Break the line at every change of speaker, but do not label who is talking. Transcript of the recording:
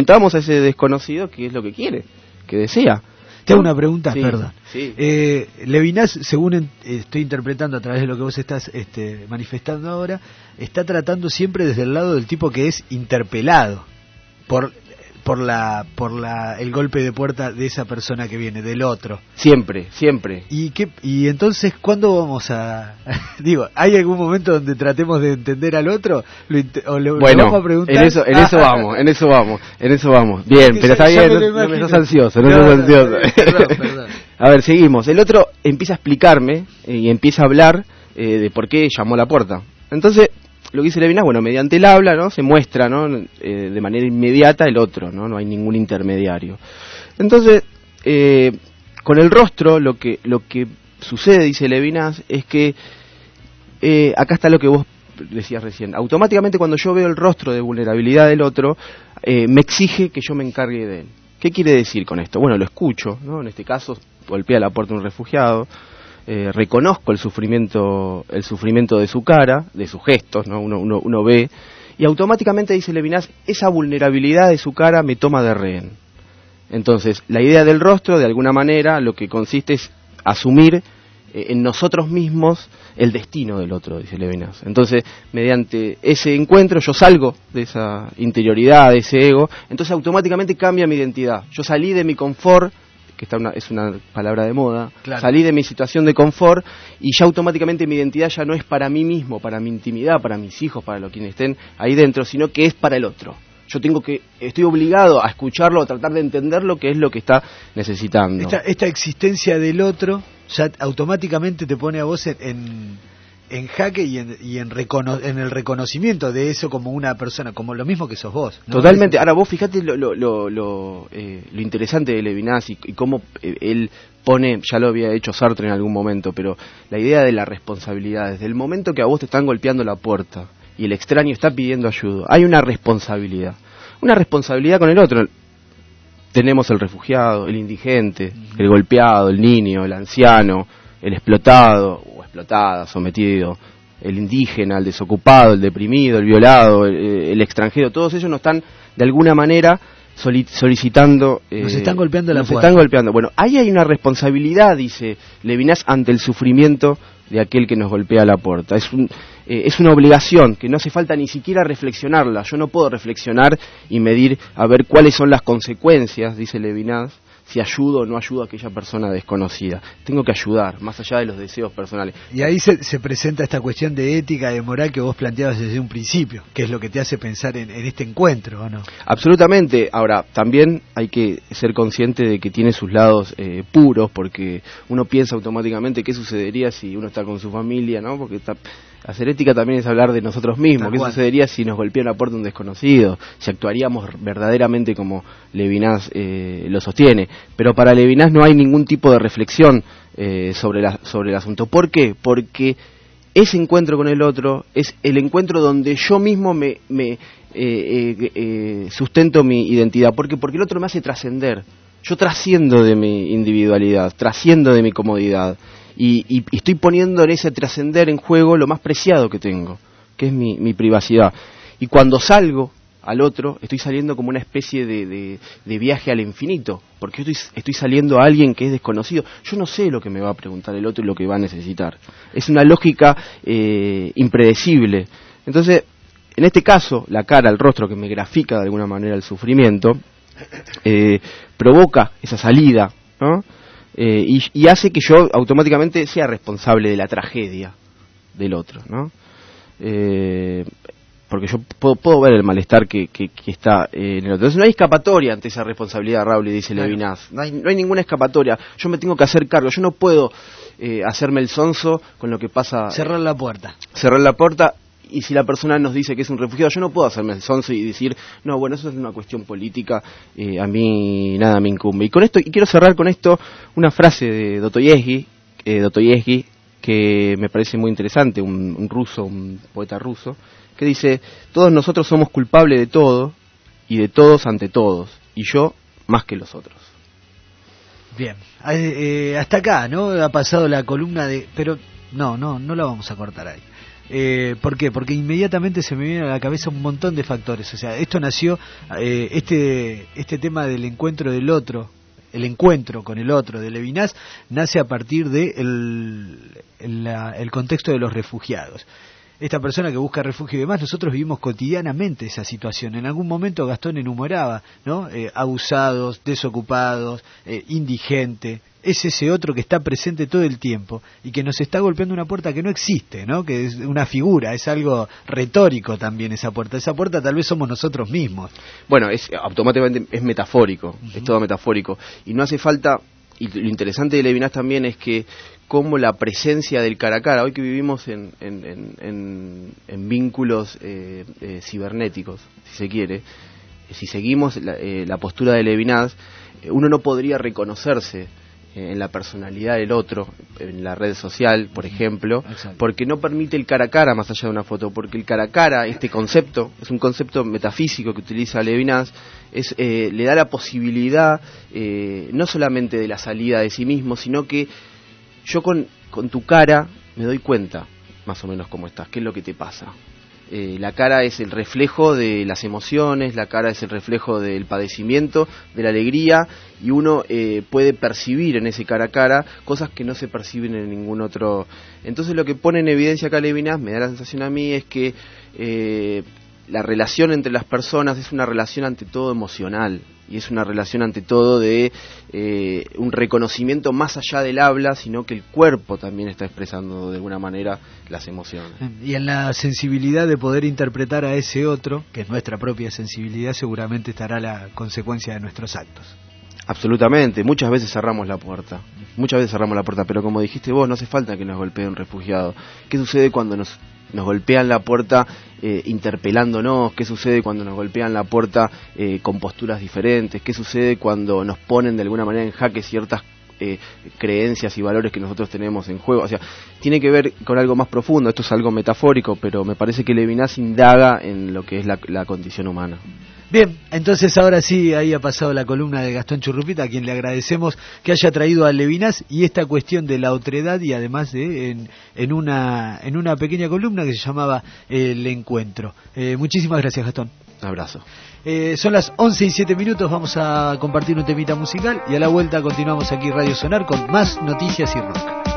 preguntamos a ese desconocido qué es lo que quiere, qué desea.
Te hago una pregunta,
sí,
perdón.
Sí.
Levinas, según estoy interpretando a través de lo que vos estás manifestando ahora, está tratando siempre desde el lado del tipo que es interpelado por el golpe de puerta de esa persona que viene, del otro.
Siempre.
Y entonces, ¿cuándo vamos a...? Digo, ¿hay algún momento donde tratemos de entender al otro? ¿Le vamos a preguntar?
en eso vamos. Bien, pero está bien, no estás ansioso,
Perdón.
A ver, seguimos. El otro empieza a explicarme y empieza a hablar de por qué llamó a la puerta. Entonces, lo que dice Levinas, bueno, mediante el habla, ¿no? Se muestra, ¿no? De manera inmediata el otro, ¿no? No hay ningún intermediario. Entonces, con el rostro, lo que sucede, dice Levinas, es que acá está lo que vos decías recién. Automáticamente cuando yo veo el rostro de vulnerabilidad del otro, me exige que yo me encargue de él. ¿Qué quiere decir con esto? Bueno, lo escucho, ¿no? En este caso, golpea la puerta de un refugiado. Reconozco el sufrimiento de su cara, de sus gestos, ¿no? Uno ve, y automáticamente, dice Levinas, esa vulnerabilidad de su cara me toma de rehén. Entonces, la idea del rostro, de alguna manera, lo que consiste es asumir en nosotros mismos el destino del otro, dice Levinas. Entonces, mediante ese encuentro, yo salgo de esa interioridad, de ese ego, entonces automáticamente cambia mi identidad. Yo salí de mi confort, que es una palabra de moda, claro. Salí de mi situación de confort y ya automáticamente mi identidad ya no es para mí mismo, para mi intimidad, para mis hijos, para los quienes estén ahí dentro, sino que es para el otro. Estoy obligado a escucharlo, a tratar de entender lo que es lo que está necesitando.
Esta existencia del otro ya automáticamente te pone a vos en jaque y en el reconocimiento de eso como una persona, como lo mismo que sos vos, ¿no?
Totalmente. Ahora vos fijate lo interesante de Levinas y cómo él pone, ya lo había hecho Sartre en algún momento, pero la idea de la responsabilidad, desde el momento que a vos te están golpeando la puerta y el extraño está pidiendo ayuda, hay una responsabilidad con el otro. Tenemos el refugiado, el indigente, el golpeado, el niño, el anciano, el explotado o explotada, sometido, el indígena, el desocupado, el deprimido, el violado, el extranjero, todos ellos nos están de alguna manera solicitando...
nos están golpeando la puerta.
Nos están golpeando. Bueno, ahí hay una responsabilidad, dice Levinas, ante el sufrimiento de aquel que nos golpea la puerta. Es una obligación que no hace falta ni siquiera reflexionarla. Yo no puedo reflexionar y medir a ver cuáles son las consecuencias, dice Levinas, si ayudo o no ayudo a aquella persona desconocida. Tengo que ayudar, más allá de los deseos personales.
Y ahí se presenta esta cuestión de ética, de moral que vos planteabas desde un principio, que es lo que te hace pensar en este encuentro, ¿o no?
Absolutamente. Ahora, también hay que ser consciente de que tiene sus lados puros, porque uno piensa automáticamente qué sucedería si uno está con su familia, ¿no? Porque hacer ética también es hablar de nosotros mismos. ¿Qué sucedería si nos golpea la puerta un desconocido? Si actuaríamos verdaderamente como Levinas lo sostiene. Pero para Levinas no hay ningún tipo de reflexión sobre el asunto. ¿Por qué? Porque ese encuentro con el otro es el encuentro donde yo mismo me sustento mi identidad. ¿Por qué? Porque el otro me hace trascender. Yo trasciendo de mi individualidad, trasciendo de mi comodidad. Y estoy poniendo en ese trascender en juego lo más preciado que tengo, que es mi privacidad. Y cuando salgo al otro, estoy saliendo como una especie de viaje al infinito, porque yo estoy saliendo a alguien que es desconocido. Yo no sé lo que me va a preguntar el otro y lo que va a necesitar. Es una lógica impredecible. Entonces, en este caso, la cara, el rostro que me grafica de alguna manera el sufrimiento, provoca esa salida, ¿no? Y hace que yo automáticamente sea responsable de la tragedia del otro, ¿no? Porque yo puedo ver el malestar que está en el otro. Entonces no hay escapatoria ante esa responsabilidad, Raúl, y dice Levinas. No hay ninguna escapatoria. Yo me tengo que hacer cargo. Yo no puedo hacerme el sonso con lo que pasa.
Cerrar la puerta.
Y si la persona nos dice que es un refugiado, yo no puedo hacerme el sonso y decir, no, bueno, eso es una cuestión política, a mí nada me incumbe. Y quiero cerrar con esto una frase de Dostoyevsky, que me parece muy interesante, un poeta ruso, que dice: todos nosotros somos culpables de todo y de todos ante todos, y yo más que los otros.
Bien, hasta acá, ¿no? Ha pasado la columna pero no la vamos a cortar ahí. ¿Por qué? Porque inmediatamente se me viene a la cabeza un montón de factores. O sea, esto nació, este tema del encuentro del otro, el encuentro con el otro de Levinas, nace a partir de el contexto de los refugiados. Esta persona que busca refugio y demás, nosotros vivimos cotidianamente esa situación. En algún momento Gastón enumeraba, ¿no? Abusados, desocupados, indigente. Es ese otro que está presente todo el tiempo y que nos está golpeando una puerta que no existe, ¿no? Que es una figura, es algo retórico también esa puerta. Esa puerta tal vez somos nosotros mismos.
Bueno, automáticamente es metafórico, es todo metafórico. Y no hace falta, y lo interesante de Levinas también es que como la presencia del cara a cara, hoy que vivimos en vínculos cibernéticos, si se quiere, si seguimos la postura de Levinas, uno no podría reconocerse en la personalidad del otro, en la red social, por ejemplo,
Exacto.
Porque no permite el cara a cara más allá de una foto, porque el cara a cara, este concepto, es un concepto metafísico que utiliza Levinas, le da la posibilidad no solamente de la salida de sí mismo, sino que yo con tu cara me doy cuenta más o menos cómo estás, qué es lo que te pasa. La cara es el reflejo de las emociones, la cara es el reflejo del padecimiento, de la alegría, y uno puede percibir en ese cara a cara cosas que no se perciben en ningún otro. Entonces lo que pone en evidencia acá Levinas, me da la sensación a mí, es que la relación entre las personas es una relación ante todo emocional, y es una relación ante todo de un reconocimiento más allá del habla, sino que el cuerpo también está expresando de alguna manera las emociones.
Y en la sensibilidad de poder interpretar a ese otro, que es nuestra propia sensibilidad, seguramente estará la consecuencia de nuestros actos.
Absolutamente, muchas veces cerramos la puerta, pero como dijiste vos, no hace falta que nos golpee un refugiado. ¿Qué sucede cuando nos golpean la puerta interpelándonos? ¿Qué sucede cuando nos golpean la puerta con posturas diferentes? ¿Qué sucede cuando nos ponen de alguna manera en jaque ciertas creencias y valores que nosotros tenemos en juego? O sea, tiene que ver con algo más profundo. Esto es algo metafórico, pero me parece que Levinas indaga en lo que es la condición humana.
Bien, entonces ahora sí, ahí ha pasado la columna de Gastón Churrupita, a quien le agradecemos que haya traído a Levinas y esta cuestión de la otredad, y además de en una pequeña columna que se llamaba El Encuentro. Muchísimas gracias, Gastón.
Un abrazo.
Son las 11:07, vamos a compartir un temita musical y a la vuelta continuamos aquí Radio Sonar con más noticias y rock.